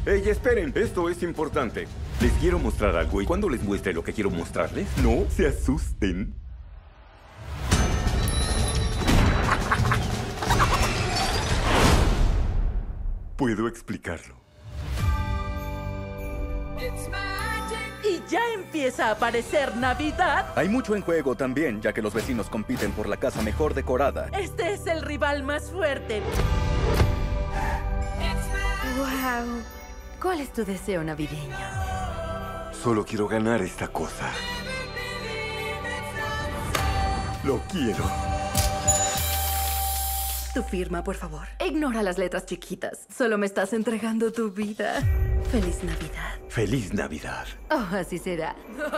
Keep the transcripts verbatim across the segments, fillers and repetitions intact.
Ey, esperen, esto es importante. Les quiero mostrar algo y cuando les muestre lo que quiero mostrarles, no se asusten. Puedo explicarlo. Y ya empieza a aparecer Navidad. Hay mucho en juego también, ya que los vecinos compiten por la casa mejor decorada. Este es el rival más fuerte. Wow. ¿Cuál es tu deseo navideño? Solo quiero ganar esta cosa. Lo quiero. Tu firma, por favor. Ignora las letras chiquitas. Solo me estás entregando tu vida. Feliz Navidad. ¡Feliz Navidad! Oh, así será.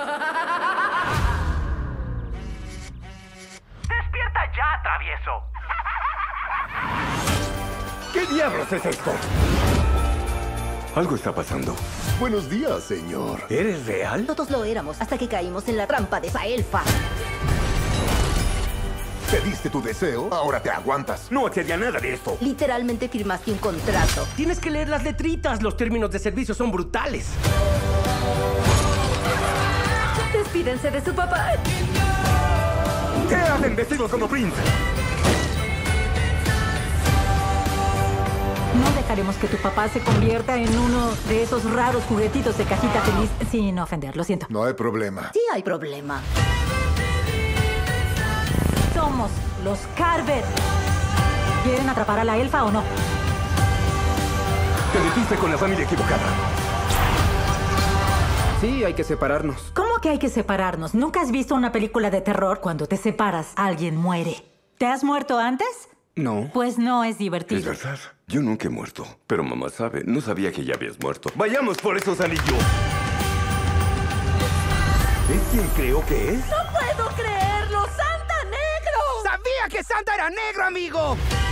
¡Despierta ya, travieso! ¿Qué diablos es esto? Algo está pasando. Buenos días, señor. ¿Eres real? Todos lo éramos hasta que caímos en la trampa de esa elfa. Pediste tu deseo, ahora te aguantas. No accedí a nada de esto. Literalmente firmaste un contrato. Tienes que leer las letritas. Los términos de servicio son brutales. Despídense de su papá. ¿Qué hacen vestidos como Prince? No dejaremos que tu papá se convierta en uno de esos raros juguetitos de cajita feliz sin ofender, lo siento. No hay problema. Sí hay problema. Somos los Carver. ¿Quieren atrapar a la elfa o no? Te metiste con la familia equivocada. Sí, hay que separarnos. ¿Cómo que hay que separarnos? ¿Nunca has visto una película de terror? Cuando te separas, alguien muere. ¿Te has muerto antes? No. Pues no es Es divertido. verdad. Yo nunca he muerto. Pero mamá sabe. No sabía que ya habías muerto. ¡Vayamos por esos anillos! ¿Es quien creo que es? ¡No puedo creerlo! ¡Santa Negro! ¡Sabía que Santa era negro, amigo!